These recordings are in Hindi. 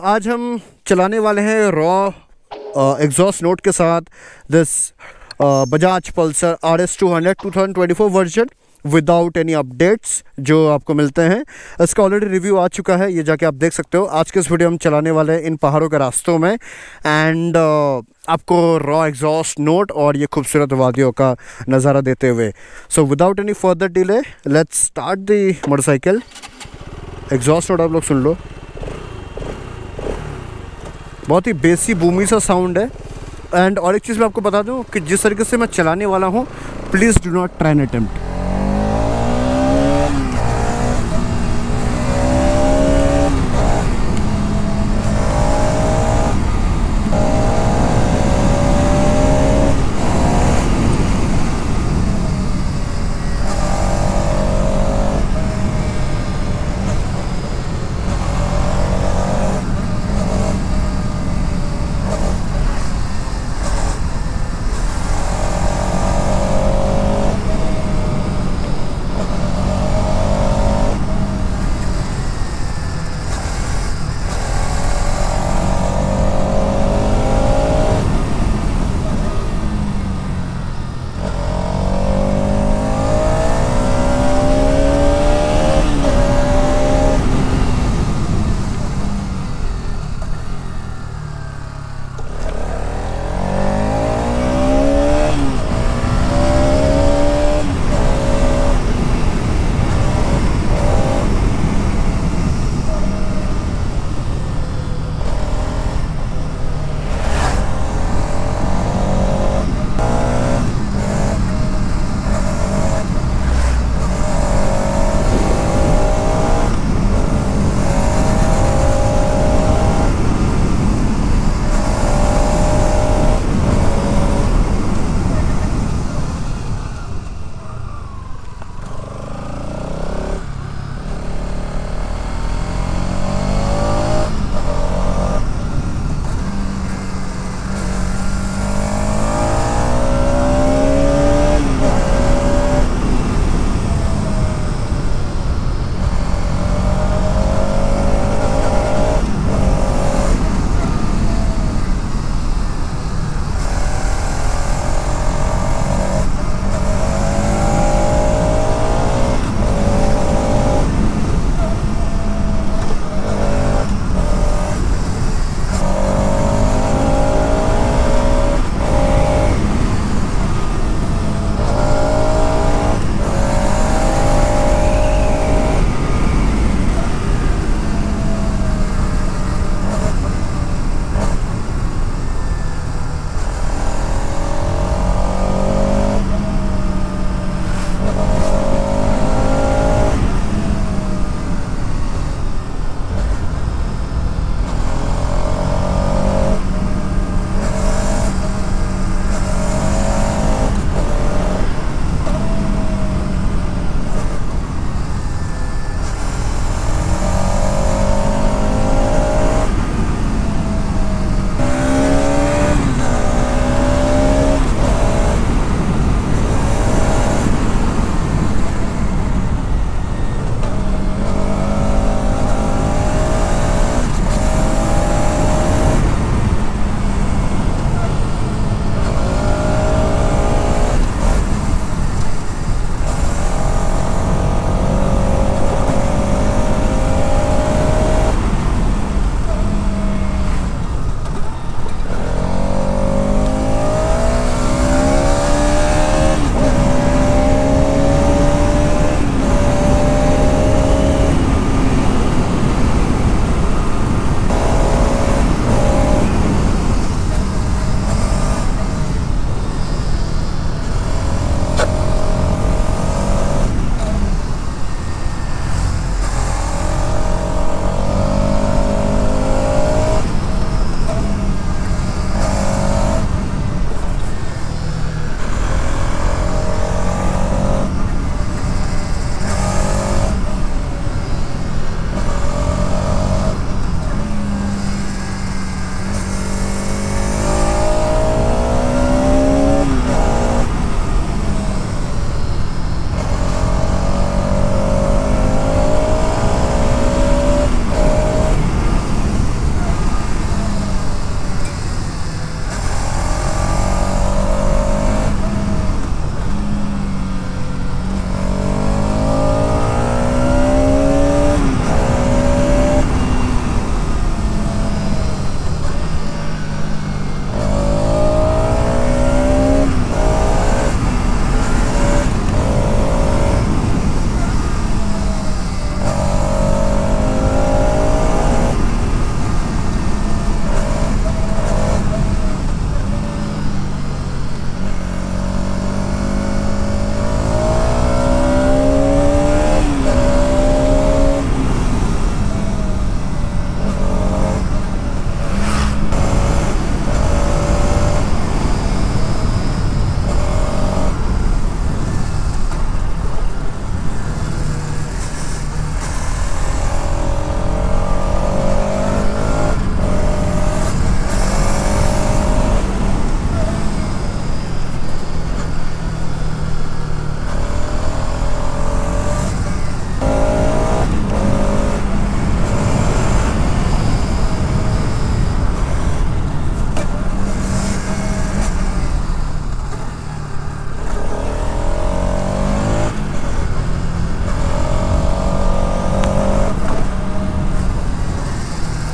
आज हम चलाने वाले हैं रॉ एग्जॉस्ट नोट के साथ this Bajaj Pulsar RS 200 2024 version without any updates जो आपको मिलते हैं। इसका ऑलरेडी रिव्यू आ चुका है, ये जाके आप देख सकते हो। आज के इस वीडियो हम चलाने वाले हैं इन पहाड़ों के रास्तों में एंड आपको रॉ एग्जॉस्ट नोट और ये खूबसूरत वादियों का नज़ारा देते हुए। So without any further delay let's start the motorcycle. Exhaust note आप लोग सुन लो, बहुत ही बेसी बूमी सा साउंड है। एंड और एक चीज़ मैं आपको बता दूं कि जिस तरीके से मैं चलाने वाला हूं, please do not try an attempt.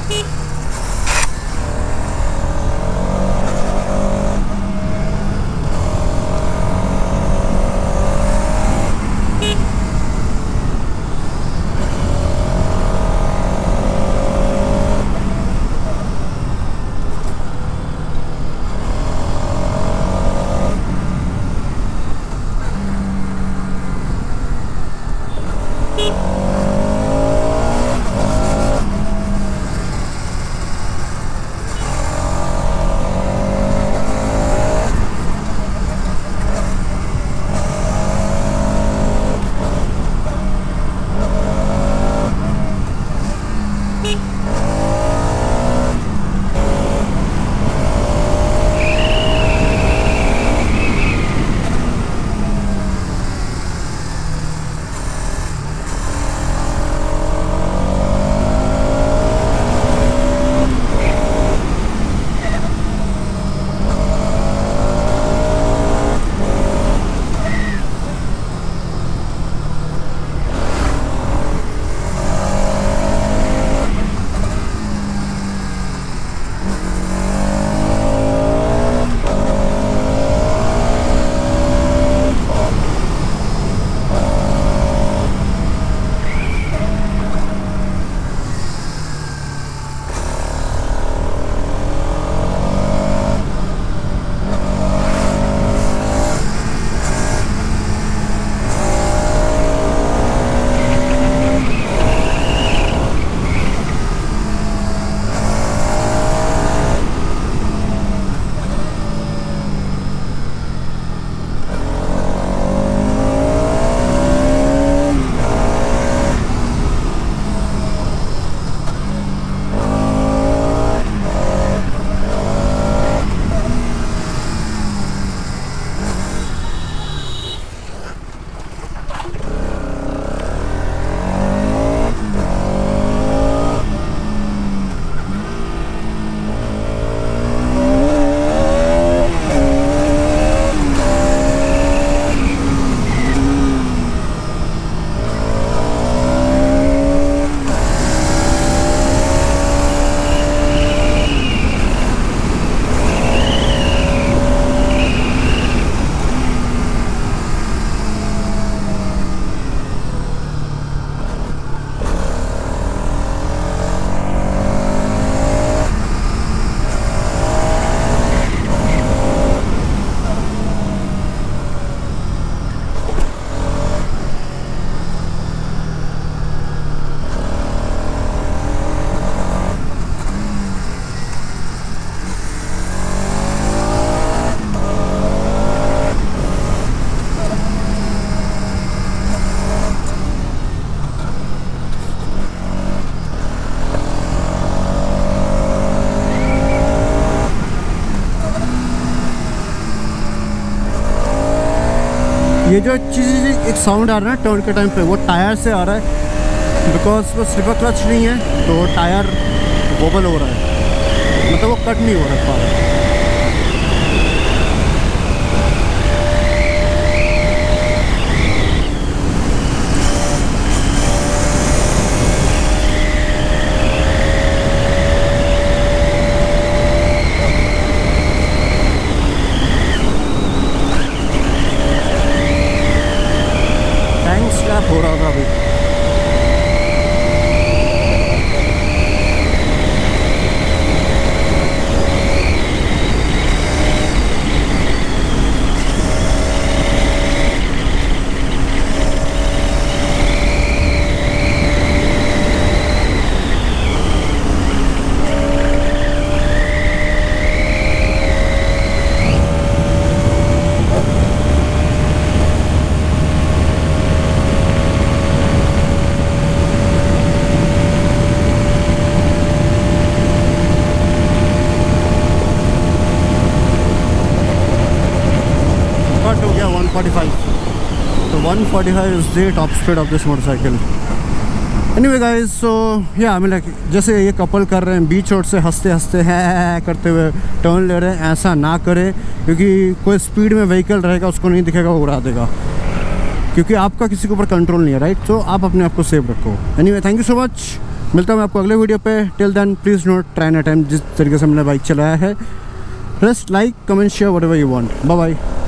ये जो चीज़ एक साउंड आ रहा है ना टर्न के टाइम पे, वो टायर से आ रहा है, बिकॉज वो स्लिपर क्लच नहीं है तो टायर वोबल हो रहा है, मतलब वो कट नहीं हो रहा है। हो रहा था अभी। हो गया 145, तो 145 is the top speed of this motorcycle. Anyway guys, so yeah, I mean like जैसे ये कपल कर रहे हैं बीच रोड से हंसते हंसते है करते हुए टर्न ले रहे हैं, ऐसा ना करें, क्योंकि कोई स्पीड में व्हीकल रहेगा उसको नहीं दिखेगा, वो उड़ा देगा, क्योंकि आपका किसी के ऊपर कंट्रोल नहीं है, राइट। तो आप अपने आप को सेफ रखो। Anyway, thank you so much. मिलता हूँ मैं आपको अगले वीडियो पे। Till then please not try an attempt जिस तरीके से मैंने बाइक चलाया है। Press like, comment, share whatever you want. Bye bye.